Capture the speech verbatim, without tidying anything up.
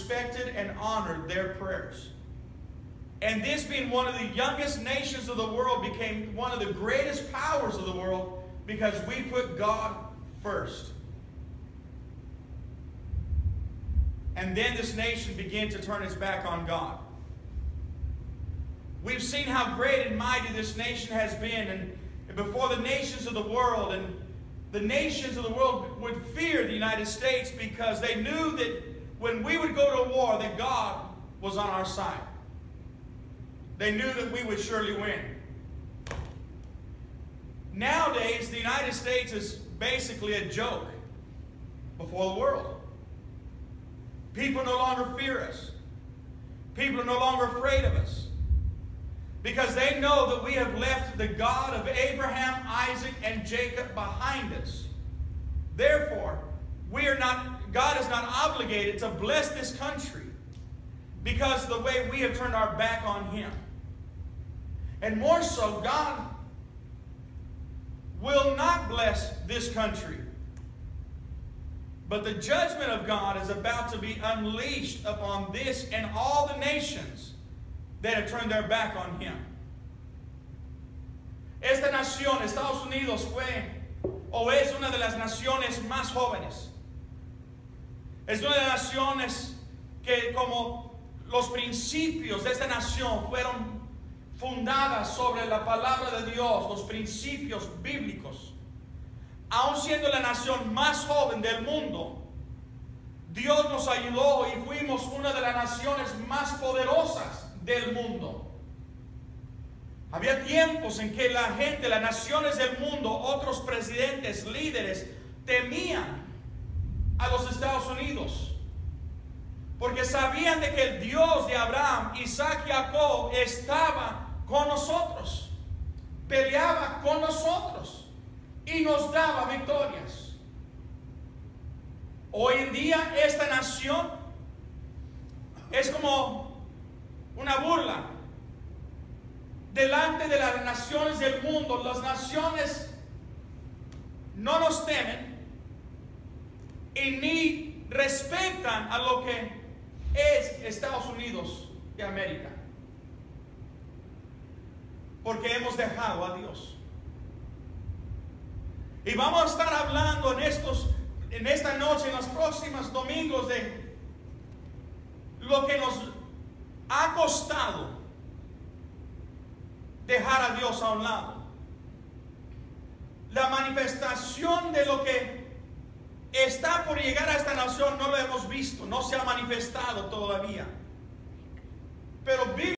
respected and honored their prayers. And this, being one of the youngest nations of the world, became one of the greatest powers of the world because we put God first. And then this nation began to turn its back on God. We've seen how great and mighty this nation has been, and before the nations of the world, and the nations of the world would fear the United States because they knew that when we would go to war, that God was on our side. They knew that we would surely win. Nowadays, the United States is basically a joke before the world. People no longer fear us. People are no longer afraid of us. Because they know that we have left the God of Abraham, Isaac, and Jacob behind us. Therefore, we are not, God is not obligated to bless this country because of the way we have turned our back on Him. And more so, God will not bless this country. But the judgment of God is about to be unleashed upon this and all the nations that have turned their back on Him. Esta nación, Estados Unidos, fue o es una de las naciones más jóvenes. Es una de las naciones que, como los principios de esta nación fueron fundadas sobre la palabra de Dios, los principios bíblicos. Aun siendo la nación más joven del mundo, Dios nos ayudó y fuimos una de las naciones más poderosas del mundo. Había tiempos en que la gente, las naciones del mundo, otros presidentes, líderes, temían a los Estados Unidos. Porque sabían de que el Dios de Abraham, Isaac y Jacob estaba con nosotros. Peleaba con nosotros. Y nos daba victorias. Hoy en día esta nación es como una burla delante de las naciones del mundo. Las naciones no nos temen y ni respetan a lo que es Estados Unidos de América, porque hemos dejado a Dios. Y vamos a estar hablando en estos, en esta noche, en los próximos domingos, de lo que nos ha costado dejar a Dios a un lado. La manifestación de lo que está por llegar a esta nación no lo hemos visto, no se ha manifestado todavía.